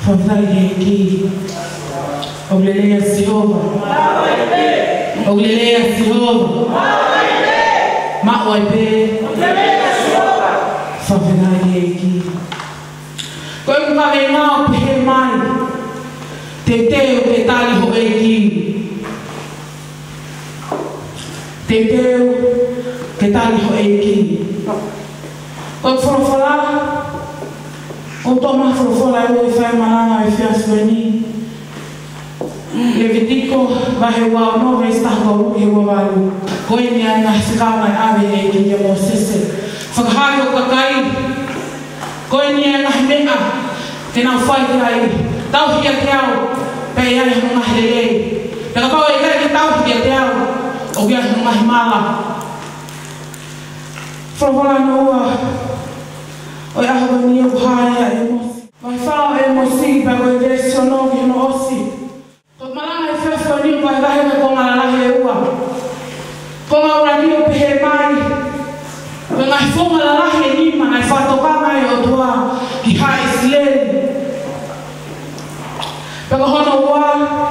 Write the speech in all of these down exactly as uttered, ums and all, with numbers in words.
Fafaieki. Oglelea Jehova. Oglelea Jehova. Ma'oipe. Fafaieki. Koe mga ngao pehe mai. Te teo ke tali ho eiki. Te teo ke tali ho eiki. Koe whorofala. O toma whorofala e oi whai maranga e whiasueni. Levitico vahe wao no ve stako uke wawaru. Koe ni ana sikama e ave eiki ya mo sese. Whakahari o kakai. Koe ni ana mea. Te nau whai kai. Tau hia te au. Pei ai hunga helei. Te ka pau e kai ke tau hia te au. O kia hunga himala. Whorofala no ua. Oi ahawa ni o haia e mosi. Mai whao e mosi pa koe te sono ki no osi. Ko malanga e whiawhia ni o kai rahe me konga la lahe e ua. Konga ura ni o pehe mai. Koe ngai whonga la lahe ni ma ngai whatoka mai o tua ki hae sileni. Peka hono ua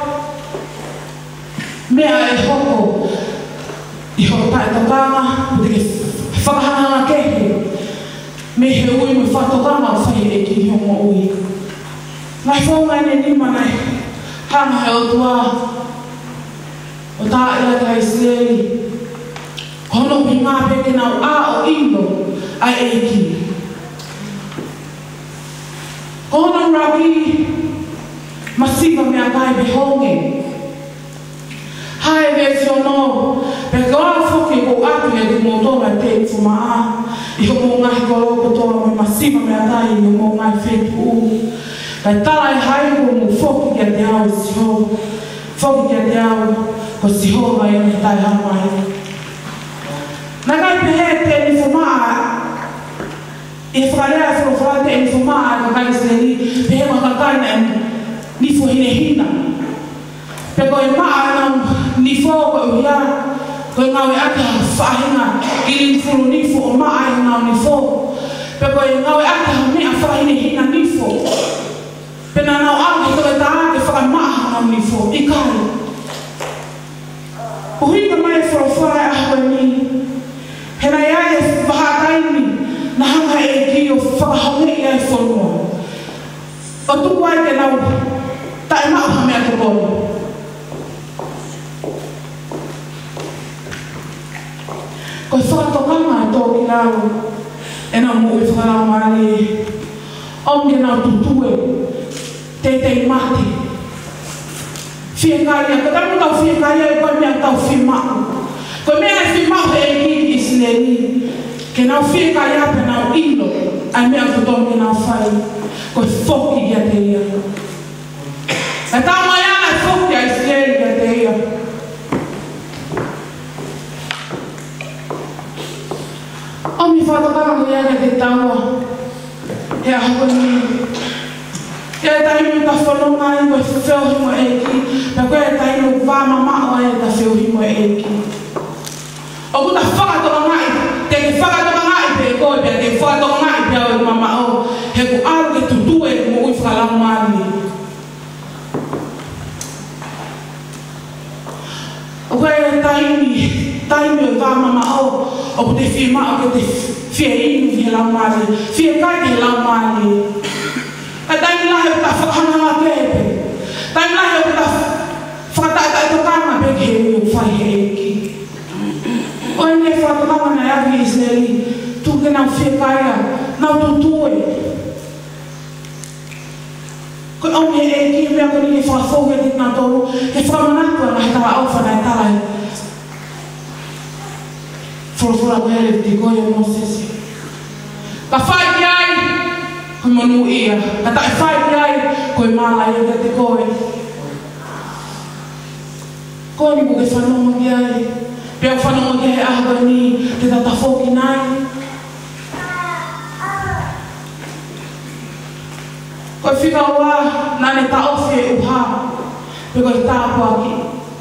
mea e hoko i ho tae tokanga puti ke whakahanga kehe. Me he ui me whatokanga o whahi e ki hongo ui. Ngai whonga ene ni manai hanga he o tua o tae ea kai sileni. Hono pi ngā peke nau a o ino ai e ki. Hono raki masiva mea kai be honge. Hae versio no, pe kawa foke ko atu e ku motora te fumaa. I ho mo ngai koroko toa me masiva mea kai i ho mo ngai whetu u. Kai tala e hae ko mo foke kia te au si ho. Foke kia te au ko si ho mai e me tai hamai. Nā kai pehe te ni fumaa. I whakarea e whakarea te ni fumaa ka kai se ni pehe ma kakai na ni fo hine hina. Pe koe maa nau ni fo ko uia. Koe ngau e ake ha whahinga. I ni furu ni fo o maa e ngau ni fo. Pe koe ngau e ake ha mea whahine hina ni fo. Pe nā nau ake koe ta ake whaka maa ngau ni fo. I kai. Uhinga mai e whorofara e ahua ni. Hena ia e whahataini. Na hanga e ki o whakahonge ia e whonua. O tuku ai te nau. Tae mao ha mea te kore. Koe whakatokanga e tō ki rau. E nau mo i whakarau maari. Onge nau tutue. Te te mati. Fie karia. Ko tamu tau fie karia e koe mea tau fie mao. Koe mea e fie mao e ki i sileni. Ke nau fie karia pe nau ilo. Ai mea kutongi nau whai. Koe whoki ia te ia. E tau mai ana e whoki a Israeli ia te ia. O mi whatokanga ia ia te taua. He ahua ni. Ke e tainu ka whanonga i koe whiohimo e ki. Pe koe e tainu wāma mao e ta whiohimo e ki. O kuta whakatokanga i. Te ke whakatokanga i pe koe pe te whakatokanga i pe au i mama o. He ku aru ke tutue mo ui whakalau maani. O koe e taimi, taimi o wāmama o, o ku te whie mao ke te whie inu ki he lau maani, whie kai ki he lau maani. E taimi lahe o ta whakahananga kepe, taimi lahe o ta whakataetai tokanga pe ke he ui o whai he eki. O e ne whakatokanga na avi Israeli, tu ke nau whie kaia, nau tutue. Koe au me e ki mea ko ni ke whakafouke te nga tōru, ke whakamanatua na he tawa au whana e tala e. Whorofora ko hele te koe o Mosesi. Ka whai ki ai, koe manu ia. Ka tae whai ki ai, koe mala ia te koe. Koe ni ko ke whanonga ki ai. Pea whanonga ki he ahua ni te tata whoki nai. Koe whika ua, nane ta ofi e uha, pe koe tāpua ki.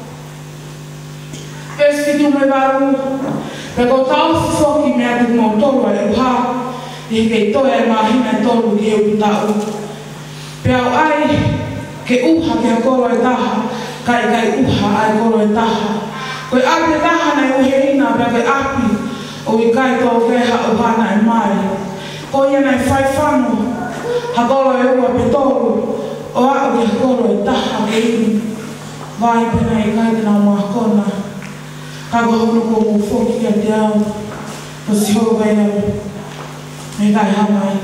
Pes whitu me waru, pe koe ta ofi whoki mea te mō toru e uha, i kei toe e mahina e toru ki e upi tau. Pea o ai, ke uha ke hakolo e taha, kai kai uha ai kolo e taha. Koe api taha nei uhe ina, pea ke api, o i kai tō keha o hana e mai. Ko ia nei whai whanu, hakolo e ua pe tōru, o au ke hakolo e taha ke ini. Vai pena i kai tena mua kona, ka kohonu ko mo foki a te au, o si ho vai au, me kai hamai.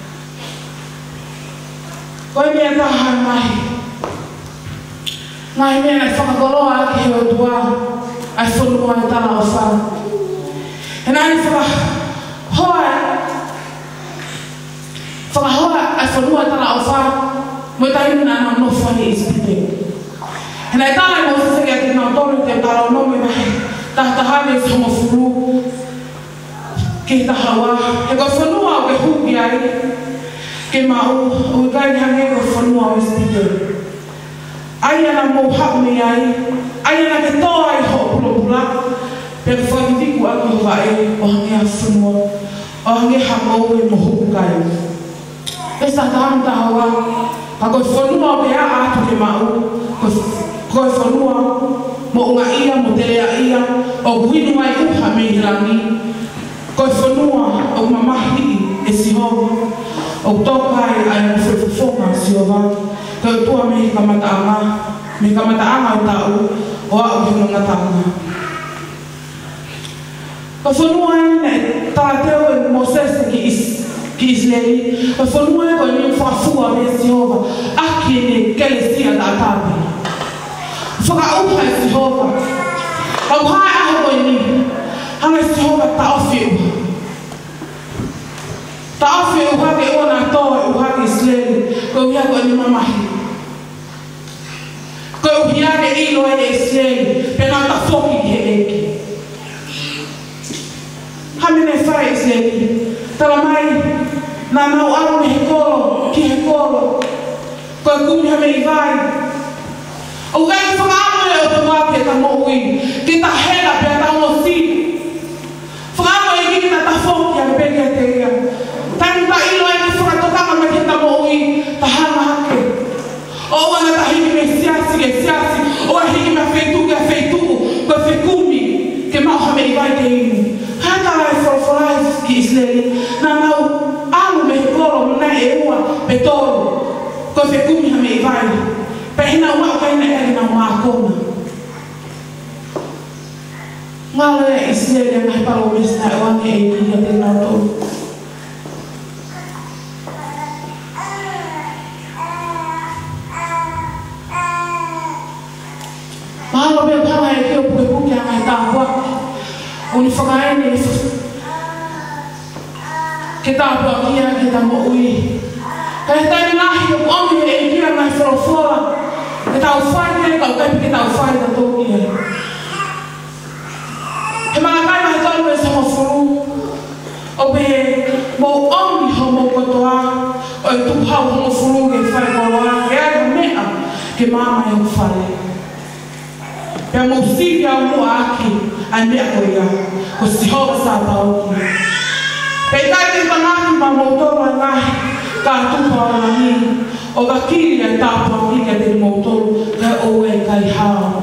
Koe mea taha e mai, ngai mea nei whakakoroa ake he o tua, ai whanua e tala o whara. E nai whakahoa, whakahoa ai whanua e tala o whara, mo i tainu na na no whani i spite. E nai tala i mo saseke a te nao tolu te tala o nome mai, tahitahane i songo furu, ke tahawa. He ko whanua o ke huki ai, ke mau, o i kai hange ko whanua o i spite. Ai ana mo hapme ai, ai ana ke toa i ho pulopula, pe ke whakiviku aki ho vai o hange a whanua, o hange hamau e mo huku kai. Pesa taham tahawa, ka koe whanua o pea atu ke mau, koe whanua mo unga ia, mo telea ia, o guinu ai uha me hirangi, koe whanua o mamahi e sihovi, o tokai ai mo whewhewhonga sihovi, koe tua me kamataanga, me kamataanga o tau, o au ke mga taanga. Ka whanua e nei, tāteo e Moses ki, is, ki Isleli, ka whanua e koe ni whafua me Sihova, aki e ne kelesia tā tāpi. Whakauha e Sihova, au hae aho koe ni, hanga Sihova ta ofi uha. Ta ofi uha ke ona toa e uha ki Isleli, koe uha koe ni mamahi. Koe uhia ke ilo e Isleli, pena ta foki ki he eki. Hamene whare Isleli, tala mai, nā mau aro me he kolo, ki he kolo, koe kumi hame i vai. O gai whakaamo e o te wāpia ta moui, ki ta hela pia ta o si. Whakaamo e ki ta ta foki a peke a te ia. Tangu ta ilo e ki whakatokama me ki ta moui, ta hana hake. O wana ta hiki me siasi ke siasi, o a hiki me wheitu ke wheitu, koe whekumi, ke mau hame i vai ke inu. Hata e whorofora ki Isleli, nā mau alu me he kolo muna e ua pe tōru, koe whekumi hame i vai. Pehina ua o kaina e na mākona. Ngā lea Isleli a ngai palo mesna e wange e ki a te nā tōru. Mahalo mea panga e kio puke puke a ngai tāpua. O ni whakaene e ke tāpua kia ke tā mo ui. Ka he taimi nahi o omi e i kia ngai whorofora. Ke tau whai kia, kau kaipi ke tau whai ta tōki e. He mana kai mai tolu e sama whoru. O pe mo omi ho mo kotoa, o e tupau ho mo whoru ke whai koroa, ke ai mea ke mama e o whare. Pea mo siri au mua aki, ai mea koe ia, ko Sihova sa tauki. Pei kai te tangaki ma mo toro e ngahi, ka tupa o nani, o ka kiri e tāpua ki ka te mo toro, kai o e kai hao.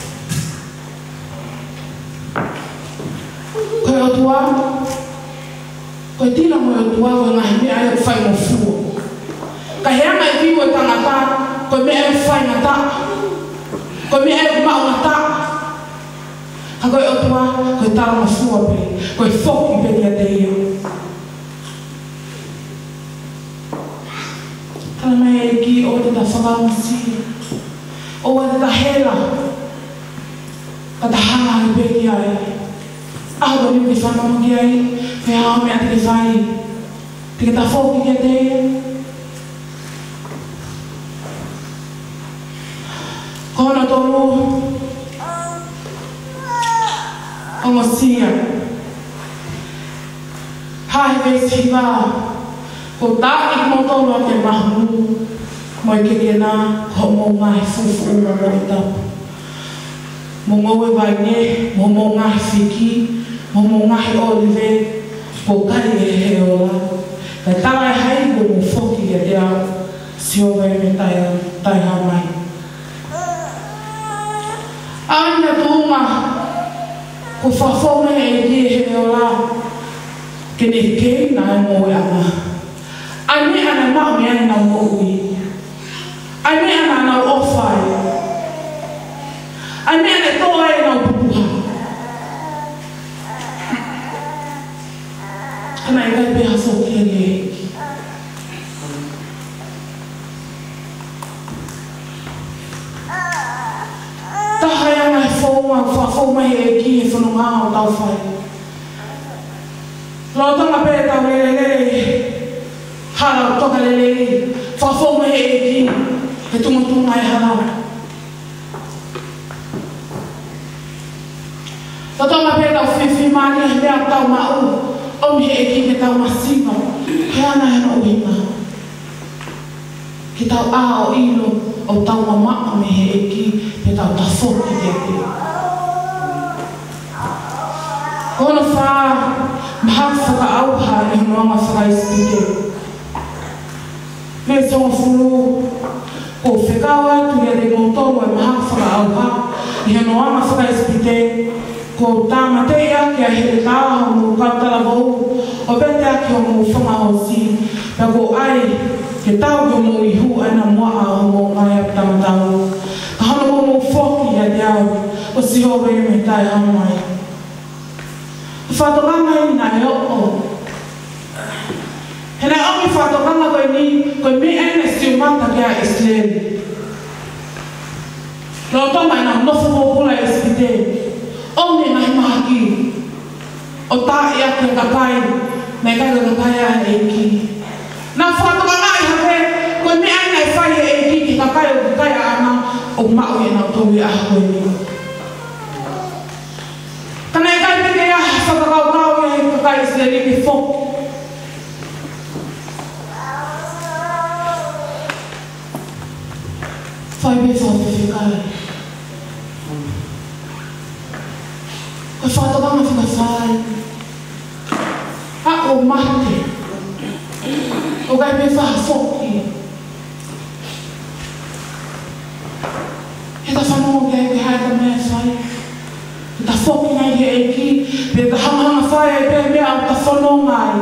Koe o tua, koe tina mo e o tua o ngahi mea e o whai mo fua. Ka heanga e viu e tangata, koe mea e o whai ngata, koe mea e o mau ngata. Ka koe o tua, koe tala ma fua pe, koe whoki pe kia te ia. Tala mai e ki o te ta whakamasi, o e te ta hera, ka ta hanga i pe ki ai. Aho ka ni te whanama ki ai, whai hao mea te ke whai, te ke ta whoki kia te ia. Kona tolu, o ngosia. Hae vesi wā, ko tā i mo tolu a te mahu, mo i keke nā, ko mo ngai fufu mo mo i tapu. Mo ngoe vai ne, mo mo ngai whiki, mo mo ngai olive, ko kai e he ola. Kai tala e hai ko mo whoki e te au, Sihova e me tai tai mai. Anya tunga ko whawhone e ki he o la ke ne ke na e mo e ana. Ai me ana mau me ana mo ui. Ai me ana na ofai. Ai me ana toa e na pupuha. Kana i gai beha so ki e eki. Taha e ana e whauma, whauma e ki e whanunga o tau whai. Lo tanga pe tau lele lele, hala o toka lele, whauma e ki, e tunga tunga e hala. Lo tanga pe tau whiwhi mani e mea tau mau, o mi e ki ke tau masima, he ana e no uima. Ki tau a o ilo, o tau mamaa me he e ki, pe tau ta whoki ke te. Kono wha, maha whaka auha e honoanga whakaispite. Me tonga fulu, ko whekawa tu e re motoru e maha whaka auha, i honoanga whakaispite, ko tāmate ia ki a here tāha o kautala vau, o bete aki o mo whangahosi, pe ko ai, ke tau ki o mo ihu ana mua a o mo mai ap tamatau. Ka hana mo mo whoki a te au, o si hove me tai hamai. Whatokanga i nā e o. He nai omi whatokanga koe ni, koe me ene si o mata ki a Israeli. Lo toma i nā nofo popula e spite. Omi ngai mahaki. O tā i ake kakai, me kai ka kakai a e ki. Nā whatokanga i hape, koe me ene e whai e ki ki kakai o kakai a ana, o mau e nā towi a koe ni. Kana e kai peke ia whakakaukau ia he kakai Israeli ki whok. Whai me whawhiwhikai. Koe whatokanga whikawhai. A o mate. O kai me whawhoki. He ta whanongo kia ke hae ta mea whai. Ta whoki ngai he eki, pe ta hamahanga whae e pe mea o ta whanau ngai.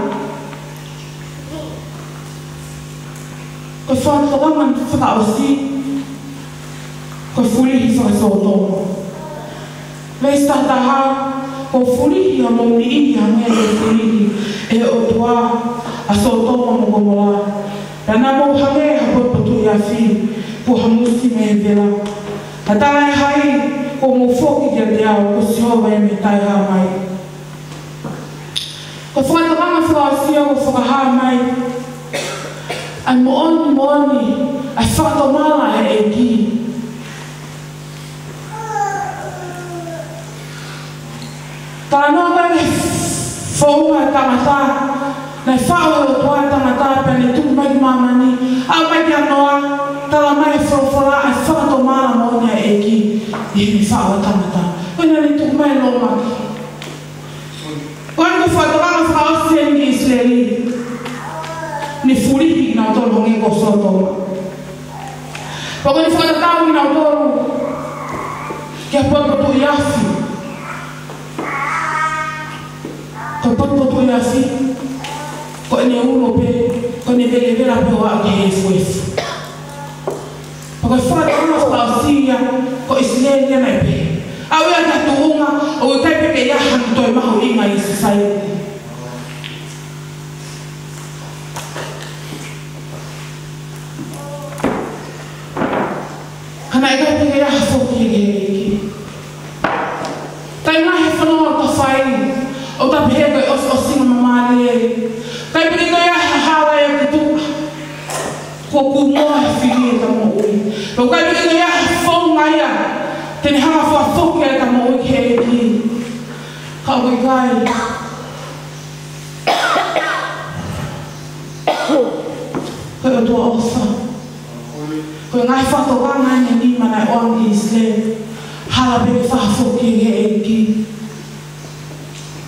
Koe whatokanga whakaosi, koe fulihi whakasotono. Leis tataha, ko fulihi a mouni ihi a mea e fulihi e o tua a sotono mo gomola. Pena mo hame ha potu i a fi, po hamusi me e vela. A tala e hai, ko mo whoki kia te au, ko si hova e me tai haa mai. Ko whakatokanga whakaosia ko whakahaa mai, ai mo oni mo oni, ai whakatomala e e ki. Tala noa kai whaunga e tangata, nei whao e o toa e tangata, pene tuku mai ki mamani, au mai ki anoa, tala mai e whawhara, ai whakatomala mo oni e e ki. I he whao tamata. Koe nani tuku mai lo maki. Koe nani whaatokanga whaosia ni Israeli. Ni furihi na otoro hongi ko sotoma. Koe nani whaatokanga na otoro. Kia pototo i afi. Koe pototo i afi. Koe ne uno pe. Koe ne vele vera pe o ake he fuefu. Koe whaatokanga whaosia. Ko Israeli e mai pe. Au ia ka tuunga o i kai peke iaha ni toi maho inga i society. Kana i kai peke iaha whoki e eki. Tai mahe whanua ta whai o ta pehe koe os o singa mamari e. Kai peke koe iaha hawa e ki tuka. Ko ku moa e whiri e ta mo ui. Ko kai peke koe iaha whaunga ia. Tene hanga whawhoki e ta mo ui ke e ki. Ka ui kai. Koe o tua osa. Koe ngai whatokanga e ni mana e oan i Israeli. Hala peke whawhoki e e ki.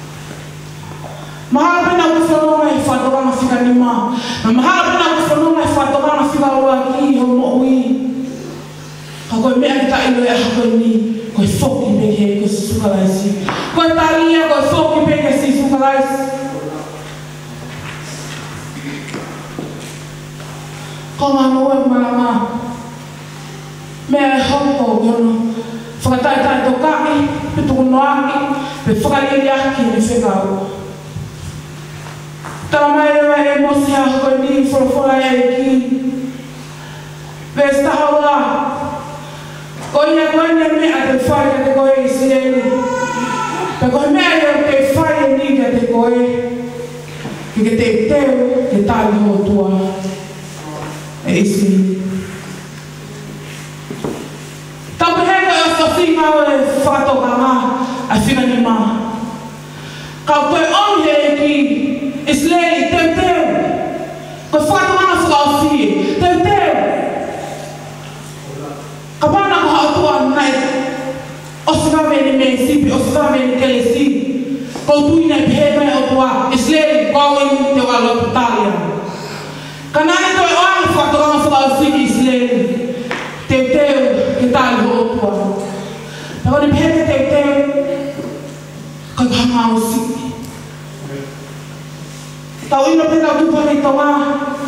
Mahala pena u whanonga e whatokanga whika ni maa. Mahala pena u whanonga e whatokana whigaroa ki ho mo'ui. Ka koe mea ki ta ilo e aha koe ni, koe whoki peke e koe susukalaisi. Koe taria koe whoki peke si susukalaisi. Ko ngā noe marama. Mea e hoko kono. Whakatai tai tō kaki, pe tō noaki, pe whakariri aki me whekau. Tara mai rewa e mosi a koe ni whorofora e ki. Pes taha ua. Koe ia koe ne mea te whare ka te koe i sireni. Pe koe mea ia te whare ni ka te koe. Ki ke te teo, ke tāli ho tua. E isi. Tau peheka e o whingau e whakatoka ngā, a whina ni mā. Kau koe onhe e ki, Isleli, teu teu. Koe whakatoka ngā whakao whie, teu teu. Ka pāna ko hautua nei, o se kame ni me sipi, o se kame ni kele si. Kou tui nei peheka e o tua, Isleli, kau i te walo putalia. Ka nane toi oai whakatoka ngā whakao whie Isleli. Teu teu, ke tāli ho otua. Pea kone peheke teu teu, kai hanga o siki. Tau ino pe tau tupa kei tau ngā.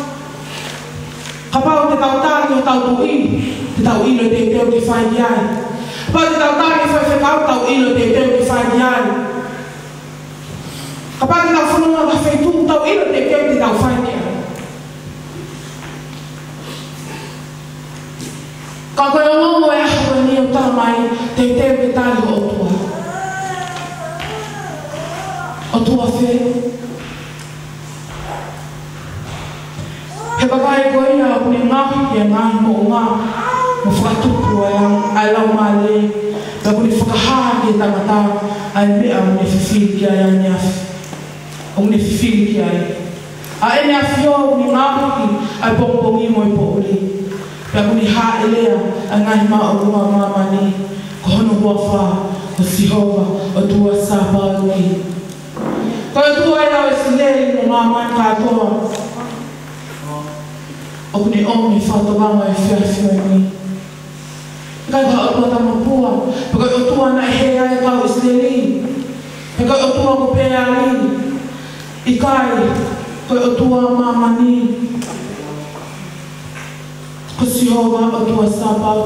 Ka pau te tau tāli o tau tui, te tau ino teu teu ke whai ki ai. Pau te tau tāli e whai whekau, tau ino teu teu ke whai ki ai. Ka pau te tau whanonga ka whaitu, tau ino teu teu te tau whai ki ai. Ka koe o ngongo e aha koe ni o tala mai, te teo ke tāli o tua. O tua whe. He pakai koe ia o ni ngahi ki a ngahi mo o ngā, mo whakatupu ai lau mā le, ka kuni whakahaa ki e tangata, ai mea o ne whiwhiri ki ai ai ni afi. O ne whiwhiri ki ai. A e ne afi o ni ngahi ai pongpongi mo i po uli. Pea kuni haa elea a ngahi maa o rua mamani, ko hono hua wha, o Sihova, o tua sāpāui. Ko e tua e au e sileri mo mamani kātoa. O kuni omi whātawanga e whia whia ni. Kai ka o tua tamapua, pe kai o tua na e hea e kau e sileri. Pe kai o tua ko pēa li. I kai, kai o tua mamani. Ko Sihova o tua sāpau.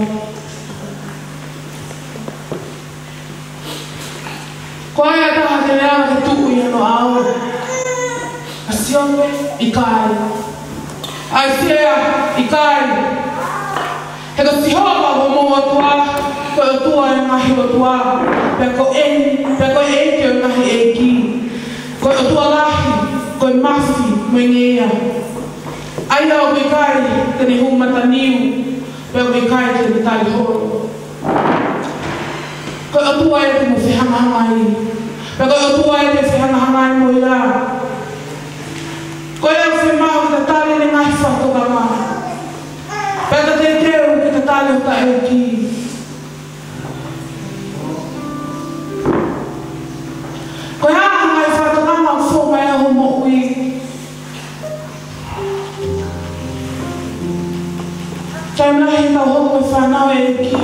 Ko aia taha te rea ke tuku i ano au. A sionge i kai. Ai sea i kai. He ko Sihova o mo o tua, ko o tua e ngahi o tua. Pea ko eni, pea ko eki o ngahi eki. Ko o tua lahi, ko i mafi mo i ngea. Ai au koe kai tene humata niu, pea koe kai tene tali horo. Koe atua e te mo whihangahanga i, pea koe atua e te whihangahanga i mo i rā. Koe au whemau ki ta tali ne ngai whatoka ngā. Pea ta te teo ki ta tali o ta e ki. Koe haa ngai whatoka ngā o whonga e ho mo ui. Kai mlahi tau hoko e whanau e ki.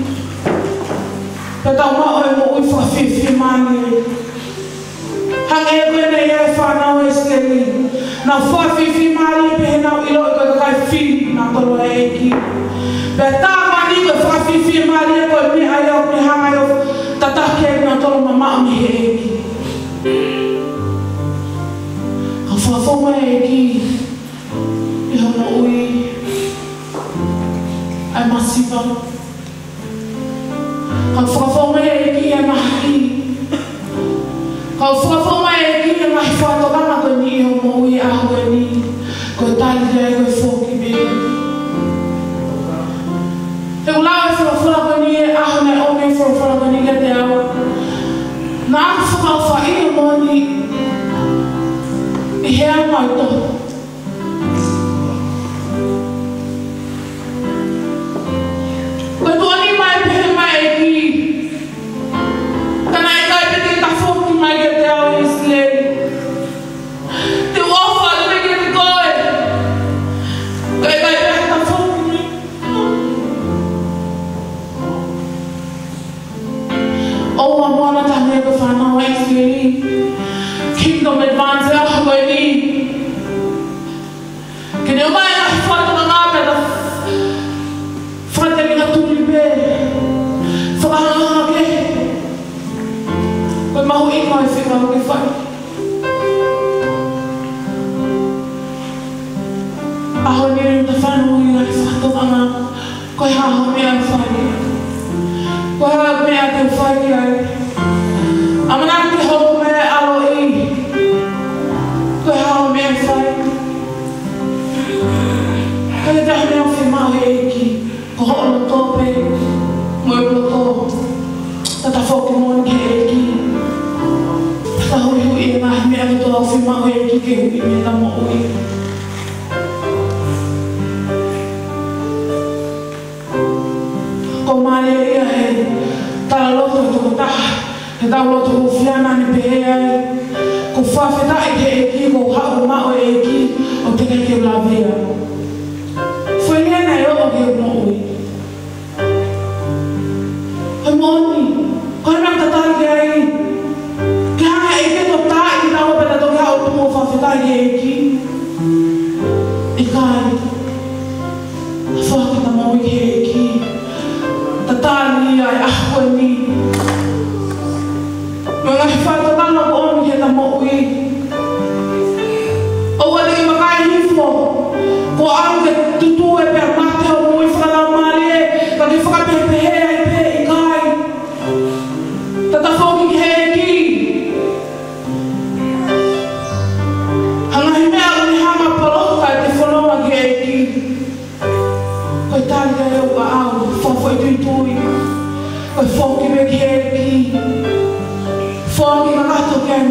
Te tau mao e mo ui whawhiwhi mani e. Hang e koe nei e whanau e steli. Nau whawhiwhi mani e pehe nau ilo e koe kai whi na tolo e ki. Pe tā mani koe whawhiwhi mani e koe mi ai au ni hanga e o tatake e na tolo ma mao mi he e ki. Ka whawhonga e ki. I hono ui. Ai masiva. Ka whakawhonga e ki e mahi. Ka whakawhonga e ki e mahi whatokanga koe ni iho mo ui a koe ni. Koe tali rea koe whoki me. Te ulau e whakawhora koe ni e aho nei o me whakawhora koe ni ke te au. Nā whakawha i o mo ni. I hea mai tohu. Te ofa, te me ke te koe. Kai whao ke whai. Aho nere ta whanau i ngai whātoanga, koe haho mea whai. Koe haho mea te whai ai. Amana ke hoku mea alo i, koe haho mea whai. Koe tahi mea whi mahu e ki, ko ho'ono tōpe, mo e ploto, tata whoki mōni ke e ki. Tata hui hui e ngahi mea ki tō whi mahu e ki ke hui me tamo ui. Ko mare ia he tala loto e toko taha, he tau loto ko whiana ni pehe ai, ko whawhetai ke e ki, ko hau mao e ki, o te kei ke blavea. Whalia nei o o ke mo ui. Hei moni, koe mea tatai ke ai, ke hanga e ke to tai ki tau peta toke hau tumo whawhetai ke e ki. I kai, whakita mo i ke e ki. Tatani ai ahua ni. Mga whatatanga ko oni he ta mo ui. O wale i makai hifo. Ko au ke tutu e pia mate o mui whakalau maare e. Ka ke whakapepehe ai pe i kai. Tata whoki ki he e ki. Hanga hi mea uni hama paloka e te whanoa ki he e ki. Koe tali ai au ka au. Fofo i tui tui. Koe whoki me ki he e ki. Whoki ka kato ke